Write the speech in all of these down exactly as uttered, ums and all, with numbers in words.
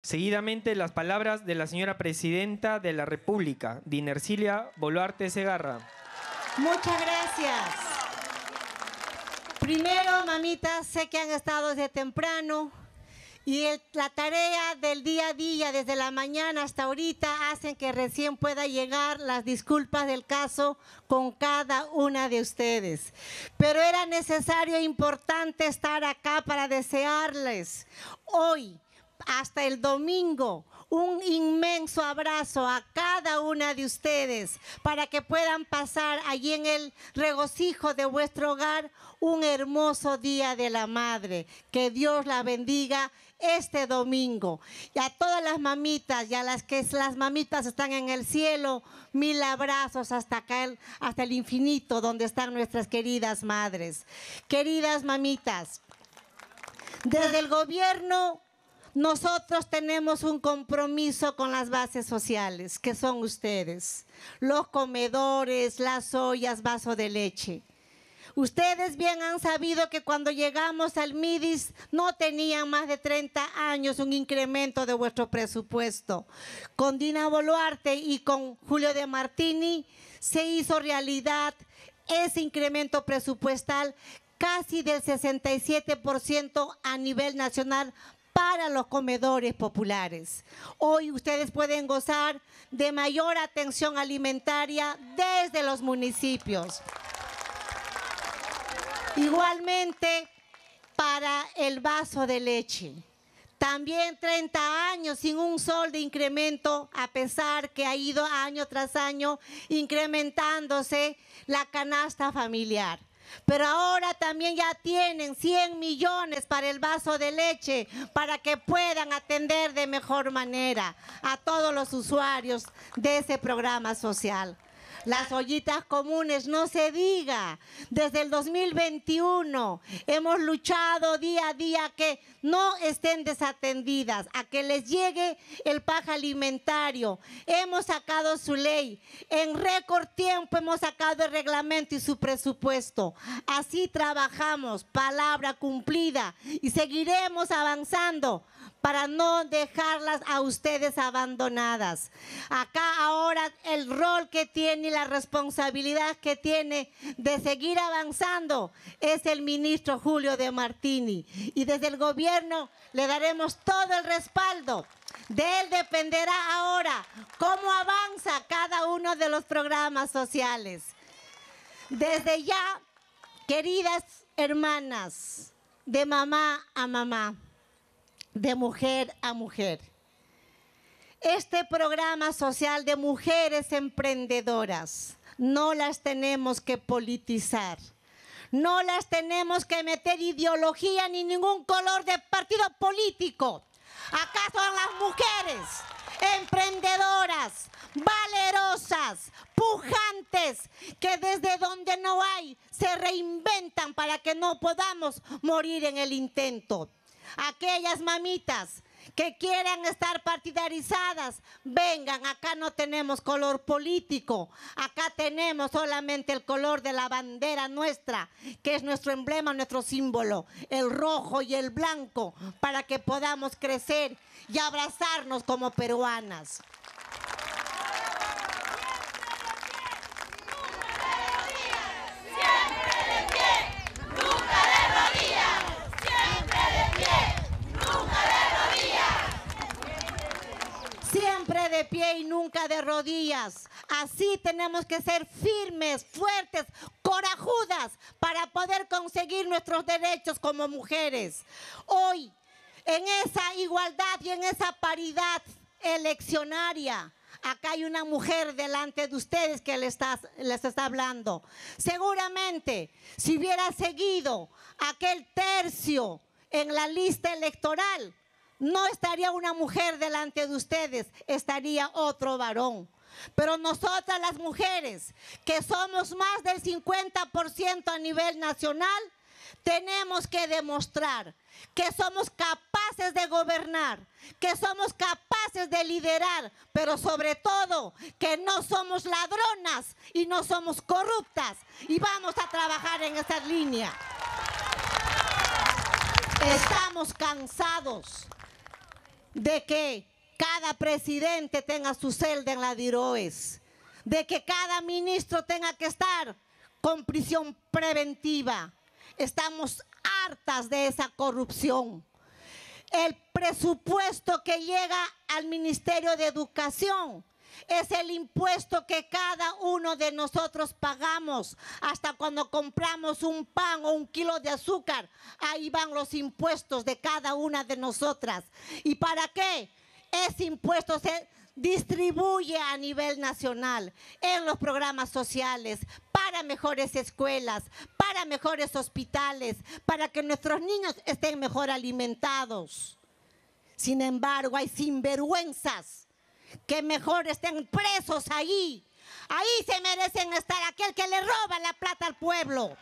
Seguidamente, las palabras de la señora Presidenta de la República, Dina Ercilia Boluarte Segarra. Muchas gracias. Primero, mamitas, sé que han estado desde temprano y el, la tarea del día a día, desde la mañana hasta ahorita, hacen que recién pueda llegar las disculpas del caso con cada una de ustedes. Pero era necesario e importante estar acá para desearles hoy, hasta el domingo, un inmenso abrazo a cada una de ustedes para que puedan pasar allí en el regocijo de vuestro hogar un hermoso día de la madre. Que Dios la bendiga este domingo. Y a todas las mamitas y a las que las mamitas están en el cielo, mil abrazos hasta acá, el, hasta el infinito donde están nuestras queridas madres. Queridas mamitas, desde el gobierno nosotros tenemos un compromiso con las bases sociales, que son ustedes, los comedores, las ollas, vaso de leche. Ustedes bien han sabido que cuando llegamos al MIDIS no tenían más de treinta años un incremento de vuestro presupuesto. Con Dina Boluarte y con Julio de Martini se hizo realidad ese incremento presupuestal casi del sesenta y siete por ciento a nivel nacional para los comedores populares. Hoy ustedes pueden gozar de mayor atención alimentaria desde los municipios. Igualmente para el vaso de leche. También treinta años sin un sol de incremento, a pesar que ha ido año tras año incrementándose la canasta familiar. Pero ahora también ya tienen cien millones para el vaso de leche para que puedan atender de mejor manera a todos los usuarios de ese programa social. Las ollitas comunes, no se diga. Desde el dos mil veintiuno hemos luchado día a día a que no estén desatendidas, a que les llegue el paja alimentario. Hemos sacado su ley. En récord tiempo hemos sacado el reglamento y su presupuesto. Así trabajamos, palabra cumplida, y seguiremos avanzando para no dejarlas a ustedes abandonadas. Acá ahora el rol que tiene y la responsabilidad que tiene de seguir avanzando es el ministro Julio de Martini. Y desde el gobierno le daremos todo el respaldo. De él dependerá ahora cómo avanza cada uno de los programas sociales. Desde ya, queridas hermanas, de mamá a mamá, de mujer a mujer. Este programa social de mujeres emprendedoras no las tenemos que politizar, no las tenemos que meter ideología ni ningún color de partido político. Acá son las mujeres emprendedoras, valerosas, pujantes, que desde donde no hay se reinventan para que no podamos morir en el intento. Aquellas mamitas que quieran estar partidarizadas, vengan, acá no tenemos color político, acá tenemos solamente el color de la bandera nuestra, que es nuestro emblema, nuestro símbolo, el rojo y el blanco, para que podamos crecer y abrazarnos como peruanas. Siempre de pie y nunca de rodillas. Así tenemos que ser firmes, fuertes, corajudas para poder conseguir nuestros derechos como mujeres. Hoy, en esa igualdad y en esa paridad eleccionaria, acá hay una mujer delante de ustedes que les está, les está hablando. Seguramente, si hubiera seguido aquel tercio en la lista electoral, no estaría una mujer delante de ustedes, estaría otro varón. Pero nosotras las mujeres, que somos más del cincuenta por ciento a nivel nacional, tenemos que demostrar que somos capaces de gobernar, que somos capaces de liderar, pero sobre todo que no somos ladronas y no somos corruptas. Y vamos a trabajar en esa línea. Estamos cansados de que cada presidente tenga su celda en la Diroes, de que cada ministro tenga que estar con prisión preventiva. Estamos hartas de esa corrupción. El presupuesto que llega al Ministerio de Educación es el impuesto que cada uno de nosotros pagamos. Hasta cuando compramos un pan o un kilo de azúcar, ahí van los impuestos de cada una de nosotras. ¿Y para qué? Ese impuesto se distribuye a nivel nacional en los programas sociales, para mejores escuelas, para mejores hospitales, para que nuestros niños estén mejor alimentados. Sin embargo, hay sinvergüenzas que mejor estén presos ahí. Ahí se merecen estar aquel que le roba la plata al pueblo.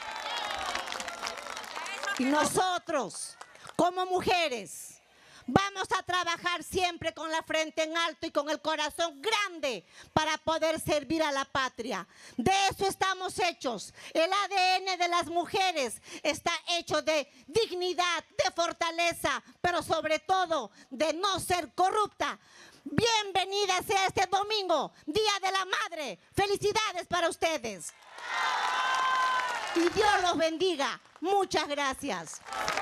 Y nosotros, como mujeres, vamos a trabajar siempre con la frente en alto y con el corazón grande para poder servir a la patria. De eso estamos hechos. El A D N de las mujeres está hecho de dignidad, de fortaleza, pero sobre todo de no ser corrupta. Bienvenida sea este domingo, Día de la Madre. Felicidades para ustedes. Y Dios los bendiga. Muchas gracias.